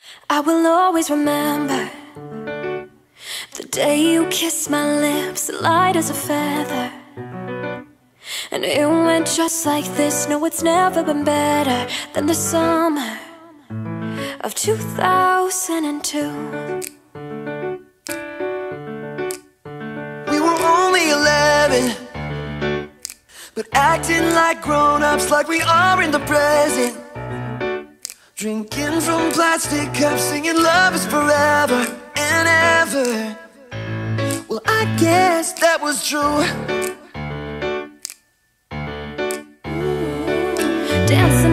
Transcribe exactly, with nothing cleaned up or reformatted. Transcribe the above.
I will always remember the day you kissed my lips, light as a feather. And it went just like this. No, it's never been better than the summer of two thousand two. We were only eleven, but acting like grown-ups, like we are in the present. Drinking from plastic cups, singing love is forever and ever. Well, I guess that was true. Dancing